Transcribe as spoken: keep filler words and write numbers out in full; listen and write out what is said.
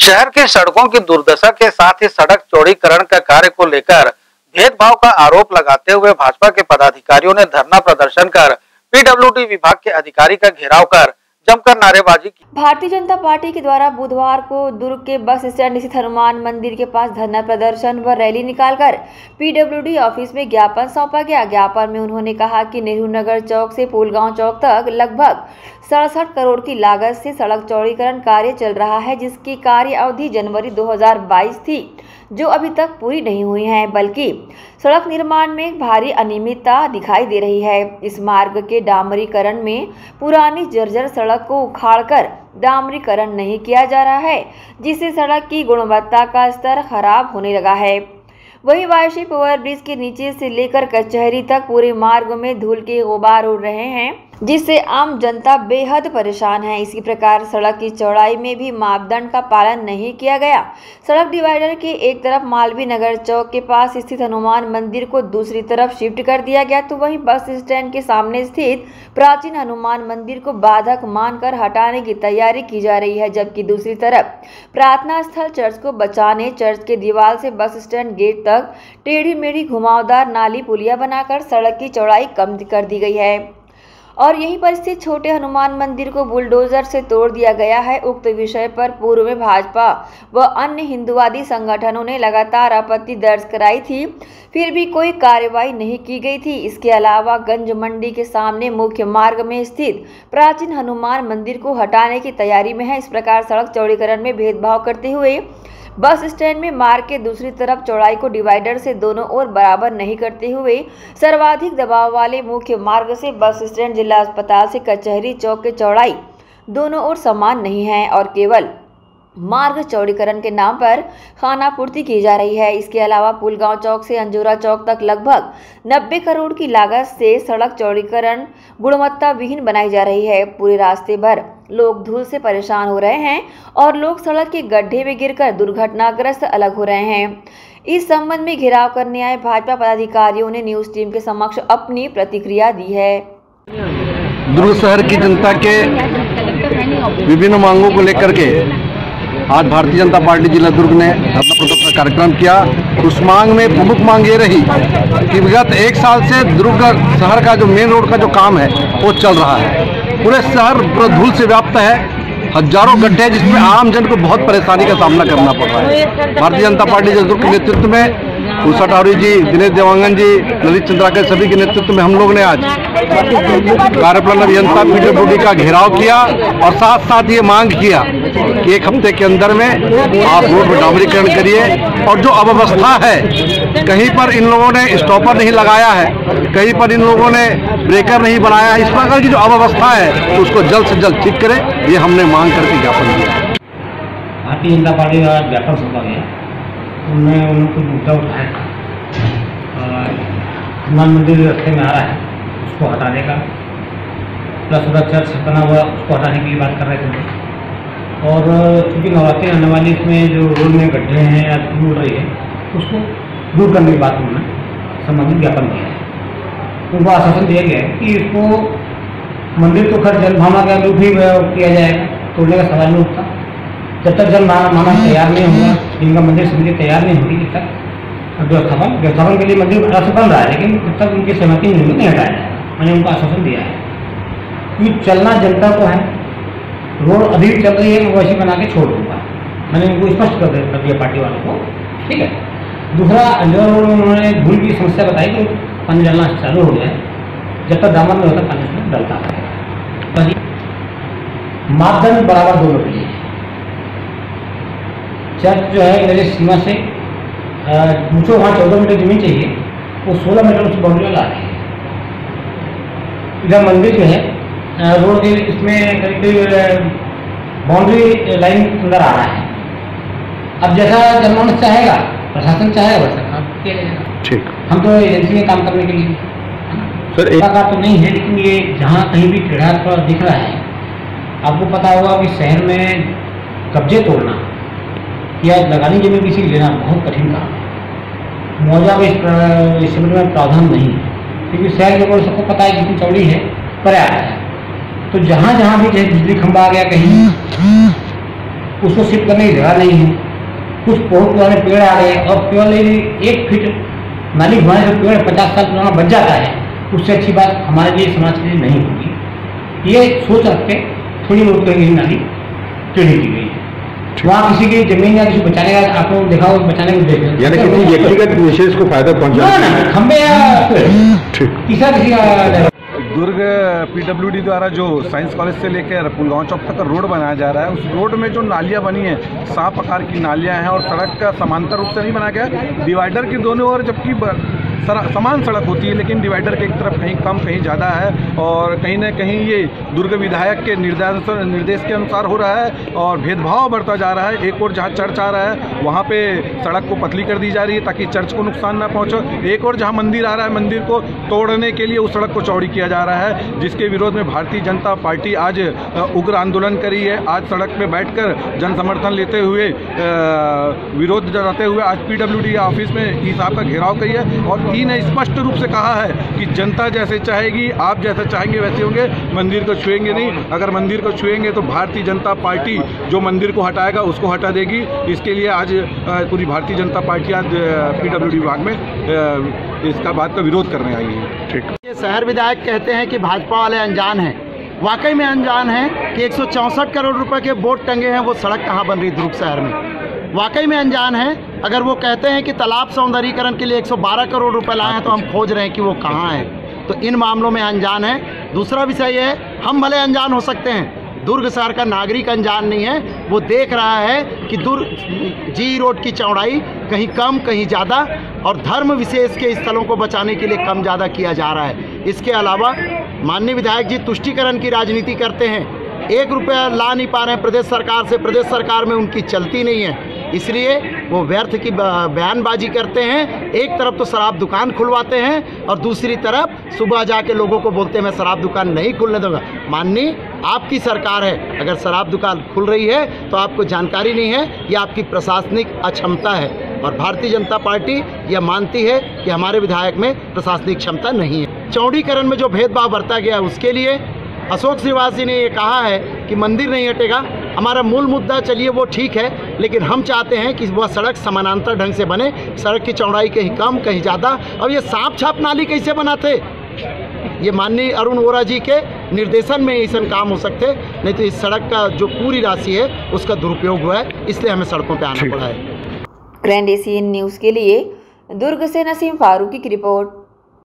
शहर की सड़कों की दुर्दशा के साथ ही सड़क चौड़ीकरण का कार्य को लेकर भेदभाव का आरोप लगाते हुए भाजपा के पदाधिकारियों ने धरना प्रदर्शन कर पीडब्ल्यूडी विभाग के अधिकारी का घेराव कर जमकर नारेबाजी की। भारतीय जनता पार्टी के द्वारा बुधवार को दुर्ग के बस स्टैंड स्थित हनुमान मंदिर के पास धरना प्रदर्शन व रैली निकालकर पीडब्ल्यूडी ऑफिस में ज्ञापन सौंपा गया। ज्ञापन में उन्होंने कहा कि नेहरू नगर चौक से फूलगांव चौक तक लगभग सड़सठ करोड़ की लागत से सड़क चौड़ीकरण कार्य चल रहा है, जिसकी कार्य अवधि जनवरी दो हज़ार बाईस थी, जो अभी तक पूरी नहीं हुई है, बल्कि सड़क निर्माण में भारी अनियमितता दिखाई दे रही है। इस मार्ग के डामरीकरण में पुरानी जर्जर सड़क को उखाड़कर डामरीकरण नहीं किया जा रहा है, जिससे सड़क की गुणवत्ता का स्तर खराब होने लगा है। वहीं वायशिप ओवरब्रिज के नीचे से लेकर कचहरी तक पूरे मार्ग में धूल के गुबार उड़ रहे हैं, जिससे आम जनता बेहद परेशान है। इसी प्रकार सड़क की चौड़ाई में भी मापदंड का पालन नहीं किया गया। सड़क डिवाइडर के एक तरफ मालवीय नगर चौक के पास स्थित हनुमान मंदिर को दूसरी तरफ शिफ्ट कर दिया गया, तो वहीं बस स्टैंड के सामने स्थित प्राचीन हनुमान मंदिर को बाधक मानकर हटाने की तैयारी की जा रही है, जबकि दूसरी तरफ प्रार्थना स्थल चर्च को बचाने चर्च के दीवार से बस स्टैंड गेट तक टेढ़ी मेढ़ी घुमावदार नाली पुलिया बनाकर सड़क की चौड़ाई कम कर दी गई है और यहीं पर स्थित छोटे हनुमान मंदिर को बुलडोजर से तोड़ दिया गया है। उक्त विषय पर पूर्व में भाजपा व अन्य हिंदुवादी संगठनों ने लगातार आपत्ति दर्ज कराई थी, फिर भी कोई कार्रवाई नहीं की गई थी। इसके अलावा गंज मंडी के सामने मुख्य मार्ग में स्थित प्राचीन हनुमान मंदिर को हटाने की तैयारी में है। इस प्रकार सड़क चौड़ीकरण में भेदभाव करते हुए बस स्टैंड में मार्ग के दूसरी तरफ चौड़ाई को डिवाइडर से दोनों ओर बराबर नहीं करते हुए सर्वाधिक दबाव वाले मुख्य मार्ग से बस स्टैंड, जिला अस्पताल से कचहरी चौक के चौड़ाई दोनों ओर समान नहीं है और केवल मार्ग चौड़ीकरण के नाम पर खानापूर्ति की जा रही है। इसके अलावा फूलगांव चौक से अंजोरा चौक तक लगभग नब्बे करोड़ की लागत से सड़क चौड़ीकरण गुणवत्ता विहीन बनाई जा रही है। पूरे रास्ते भर लोग धूल से परेशान हो रहे हैं और लोग सड़क के गड्ढे में गिरकर दुर्घटनाग्रस्त अलग हो रहे हैं। इस संबंध में घेराव करने आए भाजपा पदाधिकारियों ने न्यूज टीम के समक्ष अपनी प्रतिक्रिया दी है। दुर्ग शहर की जनता के विभिन्न मांगों को लेकर के आज भारतीय जनता पार्टी जिला दुर्ग ने धरना प्रदर्शन कार्यक्रम किया। उस मांग में प्रमुख मांग ये रही कि विगत एक साल से दुर्ग शहर का जो मेन रोड का जो काम है वो चल रहा है। पूरे शहर पूरा धूल से व्याप्त है, हजारों गड्ढे हैं जिसमें आम जन को बहुत परेशानी का सामना करना पड़ रहा है। भारतीय जनता पार्टी जिला दुर्ग के नेतृत्व में उषा ठाकुर जी, दिनेश देवांगन जी, ललित चंद्राकर सभी के नेतृत्व में हम लोग ने आज कार्यपालन अभियंता पीडब्ल्यूडी का घेराव किया और साथ साथ ये मांग किया कि एक हफ्ते के अंदर में आप रोड पर डामरीकरण करिए और जो अव्यवस्था है, कहीं पर इन लोगों ने स्टॉपर नहीं लगाया है, कहीं पर इन लोगों ने ब्रेकर नहीं बनाया है, इस प्रकार की जो अव्यवस्था है तो उसको जल्द से जल्द ठीक करें, ये हमने मांग करके ज्ञापन दिया। भारतीय जनता पार्टी का ज्ञापन सौंपा गया, उनमें उनको मुद्दा उठाया था हनुमान मंदिर रास्ते में आ रहा है उसको हटाने का, प्लस उधर चर्च बना हुआ उसको हटाने की बात कर रहे थे। और चूँकि नवरात्रि आने वाली इसमें जो रोड में गड्ढे हैं या धूल रही है उसको दूर करने की बात उन्होंने संबंधित ज्ञापन दिया है। उनको आश्वासन दिया गया है कि इसको मंदिर तो खैर जल भावना का रूप ही किया जाएगा, तोड़ने का सवाल नहीं उठता। जब तक जल माना तैयार नहीं होगा, जिनका मंदिर समिति तैयार नहीं होगी, तब तक व्यवस्थापन व्यवस्थापन के लिए मंदिर से बन रहा है, लेकिन जब तक उनकी सहमति नहीं होगी नहीं हटाया जाएगा। मैंने उनको आश्वासन दिया है कि चलना जनता को है, रोड अभी चल रही है, मैं वैसी बना के छोड़ दूंगा। मैंने उनको स्पष्ट कर दिया पार्टी वालों को, ठीक है। दूसरा, अंजोर रोड में उन्होंने धूल की समस्या बताई कि पानी डालना चालू हो जाए, जब तक दामन में होता पानी उसमें डलता रहेगा। मापदंड बराबर दोनों के लिए। चर्च जो है इंग्लिश सीमा से मुझको वहाँ चौदह मीटर जमीन चाहिए, वो सोलह मीटर उसकी बाउंड्री वाला आ रही है। इधर मंदिर जो है रोड के इसमें करीब बाउंड्री लाइन अंदर आ रहा है। अब जैसा जनमानस चाहेगा, प्रशासन चाहेगा, वैसा काम किया जाएगा। ठीक, हम तो एजेंसी में काम करने के लिए सर एक तो नहीं है, लेकिन ये जहाँ कहीं भी टेढ़ा थोड़ा दिख रहा है, आपको पता होगा कि शहर में कब्जे तोड़ना या लगानी जमीन किसी लेना बहुत कठिन काम है। मुआवजा में इस में प्रावधान नहीं है, क्योंकि शहर के ऊपर सबको पता है कितनी चौड़ी है, पर्याप्त है। तो जहाँ जहाँ भी जैसे बिजली खंभा आ गया, कहीं उसको शिफ्ट करने की जगह नहीं है, कुछ बहुत पुराने पेड़ आ रहे हैं और केवल एक फीट नाली घुमाने से पेड़ पचास साल पुराना बच जाता है, उससे अच्छी बात हमारे लिए समाज के लिए नहीं होगी। ये सोच रख के थोड़ी बहुत कहीं नाली टेढ़ी की गई है। वहाँ किसी की जमीन या किसी बचाने का आप लोग देखा होगा, बचाने को देख यानी किसी व्यक्तिगत विशेष को फायदा पहुंचा खंबे या तीसरा किसी का। दुर्ग पीडब्ल्यूडी द्वारा जो साइंस कॉलेज से लेकर पुलगांव चौक तक रोड बनाया जा रहा है, उस रोड में जो नालियां बनी हैं सांप आकार की नालियां हैं और सड़क का समांतर रूप से नहीं बनाया गया, डिवाइडर के दोनों ओर जबकि समान सड़क होती है लेकिन डिवाइडर के एक तरफ कहीं कम कहीं ज़्यादा है और कहीं ना कहीं ये दुर्ग विधायक के निर्देश निर्देश के अनुसार हो रहा है और भेदभाव बढ़ता जा रहा है। एक और जहाँ चर्च आ रहा है वहाँ पे सड़क को पतली कर दी जा रही है ताकि चर्च को नुकसान ना पहुँचे। एक और जहाँ मंदिर आ रहा है मंदिर को तोड़ने के लिए उस सड़क को चौड़ी किया जा रहा है, जिसके विरोध में भारतीय जनता पार्टी आज उग्र आंदोलन करी है। आज सड़क पर बैठ कर जन समर्थन लेते हुए विरोध जताते हुए आज पीडब्ल्यूडी ऑफिस में ई साहब का घेराव करी है और ई ने स्पष्ट रूप से कहा है कि जनता जैसे चाहेगी, आप जैसा चाहेंगे वैसे होंगे, मंदिर को छुएंगे नहीं। अगर मंदिर को छुएंगे तो भारतीय जनता पार्टी जो मंदिर को हटाएगा उसको हटा देगी। इसके लिए आज पूरी भारतीय जनता पार्टी आज पीडब्ल्यूडी विभाग में इसका बात का विरोध करने आई है। ठीक, ये शहर विधायक कहते हैं कि भाजपा वाले अनजान हैं, वाकई में अनजान है कि एक सौ चौंसठ करोड़ रुपए के बोर्ड टंगे हैं, वो सड़क कहाँ बन रही दुर्ग शहर में, वाकई में अनजान है। अगर वो कहते हैं कि तालाब सौंदर्यीकरण के लिए एक सौ बारह करोड़ रुपए लाए हैं तो हम खोज रहे हैं कि वो कहाँ है, तो इन मामलों में अनजान है। दूसरा विषय ये है, हम भले अनजान हो सकते हैं, दुर्ग शहर का नागरिक अनजान नहीं है, वो देख रहा है कि दुर्ग जी रोड की चौड़ाई कहीं कम कहीं ज़्यादा और धर्म विशेष के स्थलों को बचाने के लिए कम ज़्यादा किया जा रहा है। इसके अलावा माननीय विधायक जी तुष्टीकरण की राजनीति करते हैं, एक रुपया ला नहीं पा रहे हैं प्रदेश सरकार से, प्रदेश सरकार में उनकी चलती नहीं है, इसलिए वो व्यर्थ की बयानबाजी करते हैं। एक तरफ तो शराब दुकान खुलवाते हैं और दूसरी तरफ सुबह जाके लोगों को बोलते हैं मैं शराब दुकान नहीं खुलने दूंगा। माननीय आपकी सरकार है, अगर शराब दुकान खुल रही है तो आपको जानकारी नहीं है, ये आपकी प्रशासनिक अक्षमता है और भारतीय जनता पार्टी यह मानती है कि हमारे विधायक में प्रशासनिक क्षमता नहीं है। चौड़ीकरण में जो भेदभाव बरता गया उसके लिए अशोक श्रीवास जी ने ये कहा है कि मंदिर नहीं हटेगा। हमारा मूल मुद्दा चलिए वो ठीक है, लेकिन हम चाहते हैं कि वह सड़क समानांतर ढंग से बने, सड़क की चौड़ाई कहीं कम कहीं ज़्यादा। अब ये सांप छाप नाली कैसे बनाते, ये माननीय अरुण वोरा जी के निर्देशन में ऐसा काम हो सकते, नहीं तो इस सड़क का जो पूरी राशि है उसका दुरुपयोग हुआ है, इसलिए हमें सड़कों पर आना पड़ा है। ग्रैंड एशियन न्यूज़ के लिए दुर्ग से नसीम फारूकी की रिपोर्ट।